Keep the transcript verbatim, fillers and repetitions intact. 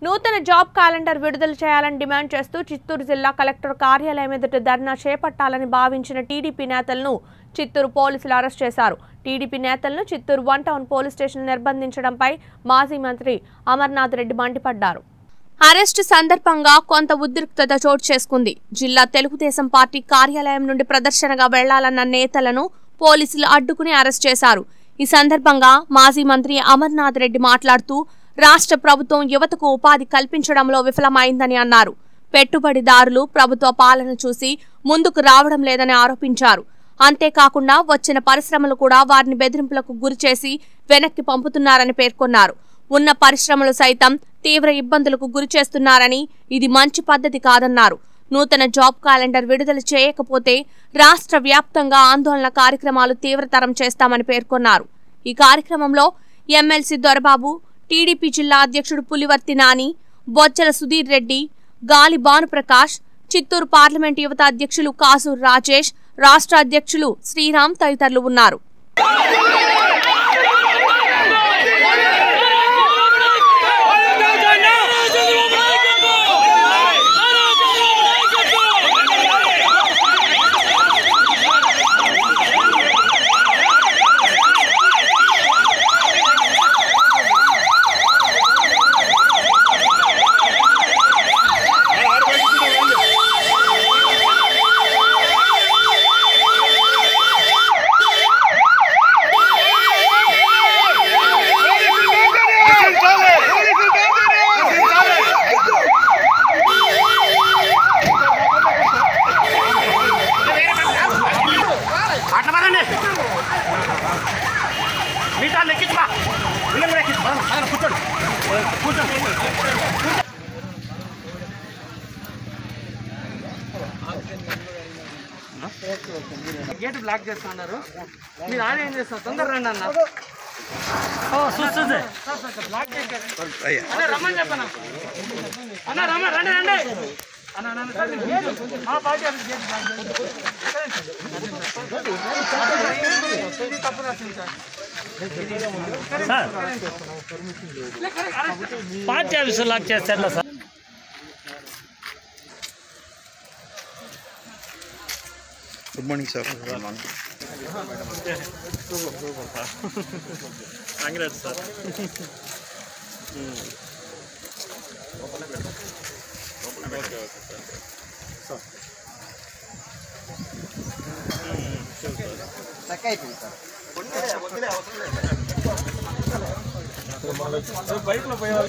నూతన job calendar విడుదల చేయాలని డిమాండ్ చేస్తూ చిత్తూరు జిల్లా కలెక్టర్ కార్యాలయం ఎదుట ధర్నా చేపట్టాలని భావించిన టీడీపీ నేతలను చిత్తూరు పోలీసులు అరెస్ట్ చేశారు. టీడీపీ నేతలను Chittoor one town police station నిర్బంధించడంపై మాజీ మంత్రి అమర్నాథ్ రెడ్డి మండిపడ్డారు. అరెస్టు సందర్భంగా కొంత ఉద్రిక్తత చోటు చేసుకుంది. జిల్లా తెలుగుదేశం పార్టీ కార్యాలయం నుండి ప్రదర్శనగా వెళ్లాలన్న నేతలను పోలీసులు అడ్డుకుని అరెస్ట్ చేశారు. ఈ సందర్భంగా మాజీ మంత్రి అమర్నాథ్ రెడ్డి మాట్లాడుతూ రాష్ట్ర ప్రభుత్వం యువతకు ఉపాధి కల్పించడంలో విఫలమైందని అన్నారు. పెట్టుబడిదారులు ప్రభుత్వ పాలన చూసి ముందుకు రావడం లేదని ఆరోపించారు. అంతేకాకుండా వచ్చిన పరిశ్రమలు కూడా వారిని బెదిరింపులకు గురిచేసి వెనక్కి పంపుతున్నారని పేర్కొన్నారు. ఉన్న పరిశ్రమలు సైతం తీవ్ర ఇబ్బందులకు గురిచేస్తున్నారని ఇది మంచి పద్ధతి కాదన్నారు. నూతన జాబ్ క్యాలెండర్ విడుదల చేయకపోతే రాష్ట్ర వ్యాప్తంగా ఆందోళన కార్యక్రమాలు తీవ్రతరం చేస్తామని పేర్కొన్నారు. ఈ కార్యక్రమంలో ఎమ్మెల్సీ దొరబాబు, టీడీపీ జిల్లా అధ్యక్షుడు పులివర్తి నాని, బొజ్జల సుధీర్ రెడ్డి, గాలి భానుప్రకాష్, చిత్తూరు పార్లమెంట్ యువత అధ్యక్షులు కాసూరు రాజేష్, రాష్ట్ర అధ్యక్షులు శ్రీరామ్ తదితరులు ఉన్నారు. గేట్ బ్లాక్ చేస్తున్నారు. మీరు ఆడ ఏం చేస్తారు? తొందరగా రండి అన్న. బ్లాక్ చేశారు. రమ్మని చెప్పాను అన్న. రమ్మ రండి రండి తప్పు రాసింది సార్. పార్టీ ఆఫీసు లాక్ చేస్తారు sir. Good morning sir. Congress sir. Bike లో పోయే